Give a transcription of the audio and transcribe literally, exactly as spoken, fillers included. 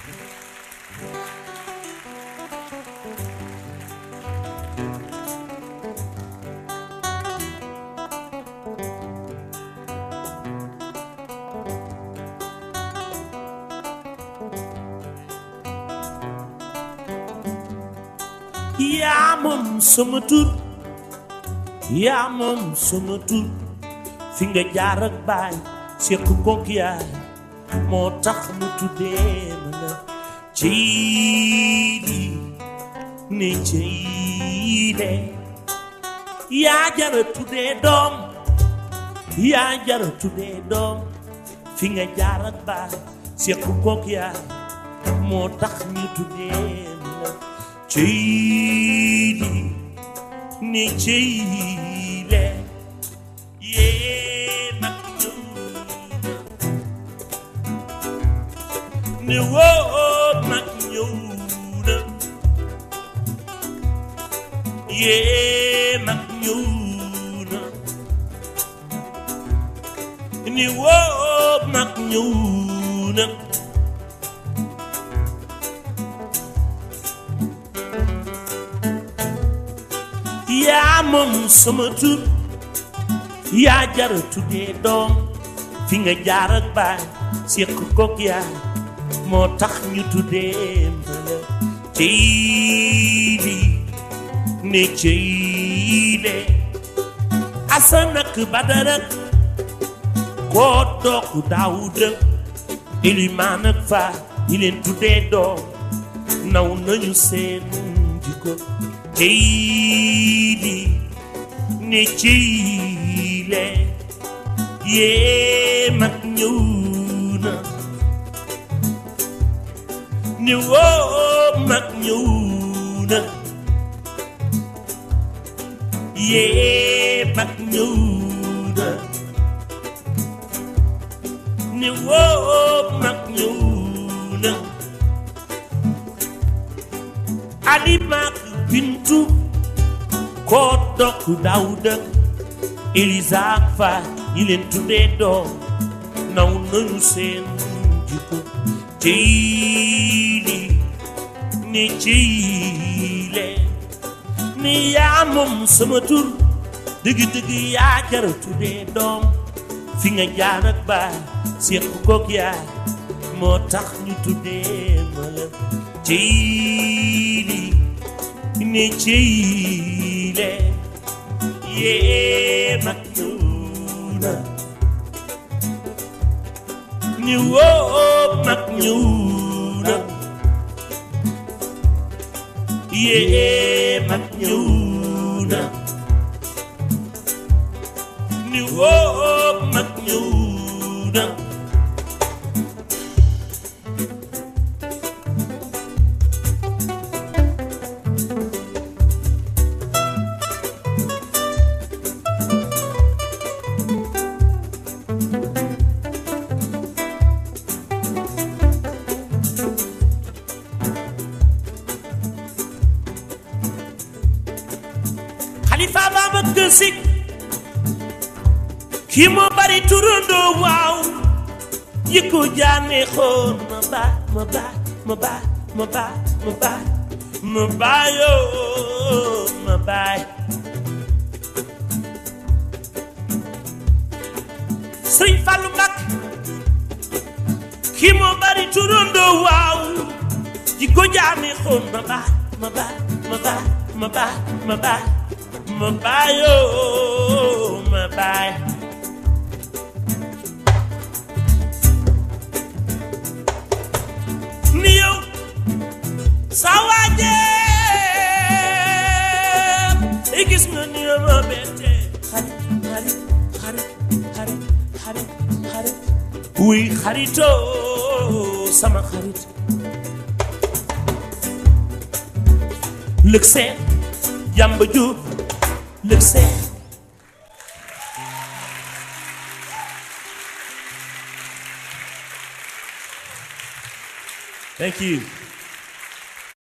yaa moom sama tur yaa moom sama tur fi nga jaar ak baay seq kook yaay moo tax mu tuddee ma la Ceydi ne Ceydi yaa jara tuddee doom yaa jara tuddee doom fi nga jaar ak baay seq kook yaay moo tax ñu tuddee ma la Ceydi ne Ceydi yee mag ñëw ne woo mag ñëw na yee mag ñëw na ne woo mag ñëw na yaa moom sama tur yaa jara tuddee doom fi nga jaar ak baay seq kook yaay moo tax ñu tuddee mbala Ceydi ne Ceydi Asan ak Badara koo doog Daawuda Elimaan ak Faa ñi leen tuddee doom naw nañu seen jikko Ceydi ne Ceydi yee mag ñëw na ne woo mag ñëw na yee mag ñëw na ne woo mag ñëw na Alima Bintu koo dok Daawuda Elisa ak Faa ñi leen tuddee doom naw nañu seen jikko Ceydi ne Ceydi ne yaa moom sama tur dëgg-dëgg yaa jara tuddee doom fi nga jaar ak baay seq kook yaay moo tax ñu tuddee ma la Ceydi ne Ceydi yee mag ñëw na ni woo mag ñëw na yee mag ñëw na ni woo mag ñëw na Xalifa Babacar Si kii moo bari turandoo waaw yi ko jaane xool ma baay ma baay ma baay ma baay ma baay ma baayoo ma baay Sëriñ Fallu Mbàkke kii moo bari turandoo waaw yi ko jaane xool ma baay ma baay ma baay ma baay ma baay ma baayoo ma baay ni yow sa waajee i gis nga ni yow ma bette xarit xarit xarit xarit xarit xarit wuy xaritoo sama xarit lëg seen Yamba Jóob lëg seen Thank you.